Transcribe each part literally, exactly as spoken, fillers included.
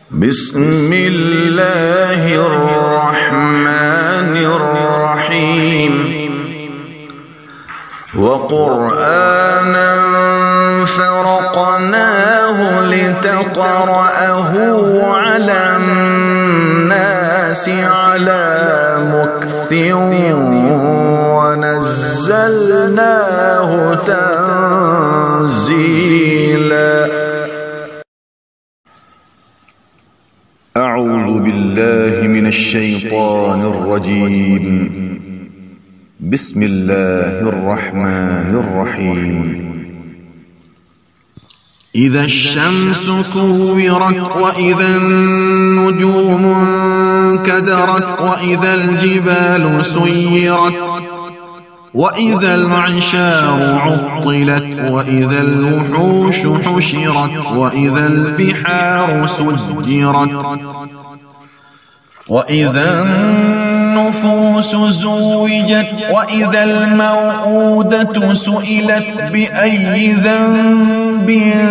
بسم الله الرحمن الرحيم وقرآنا فرقناه لتقرأه على الناس على مكث ونزلناه تنزيلا. أعوذ بالله من الشيطان الرجيم. بسم الله الرحمن الرحيم. إذا الشمس كورت وإذا النجوم انكدرت وإذا الجبال سيرت وإذا العشار عطلت وإذا الوحوش حشرت وإذا البحار سجرت وإذا النفوس زوجت وإذا الموءودة سئلت بأي ذنب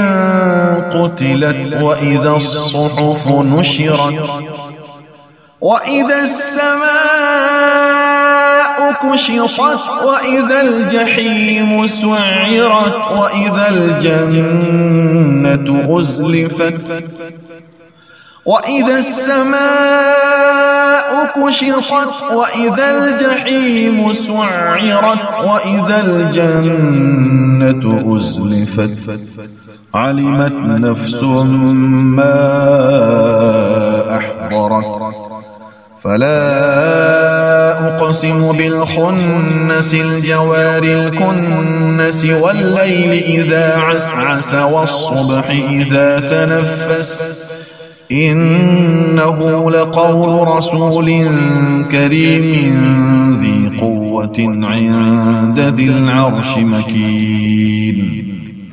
قتلت وإذا الصحف نشرت وإذا السماء كشطت وإذا الجحيم سعرت وإذا الجنة أزلفت وإذا السماء كشطت وإذا الجحيم سعرت وإذا الجنة أزلفت علمت نفس ما أحضرت. فلا أقسم بالخنس الجوار الكنس والليل إذا عسعس والصبح إذا تنفس إنه لقول رسول كريم ذي قوة عند ذي العرش مكين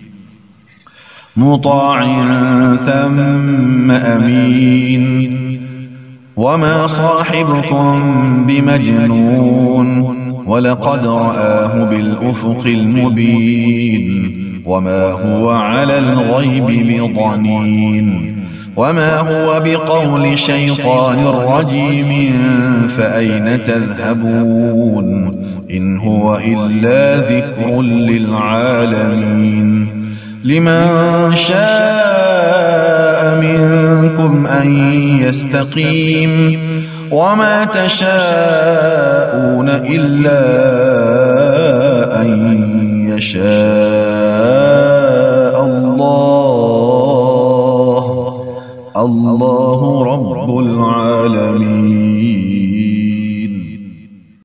مطاع ثم أمين وما صاحبكم بمجنون ولقد رآه بالأفق المبين وما هو على الغيب بضنين وما هو بقول شيطان رجيم فأين تذهبون إن هو إلا ذكر للعالمين لمن شاء منكم أن يستقيم وما تشاءون إلا أن يشاء الله الله رب العالمين.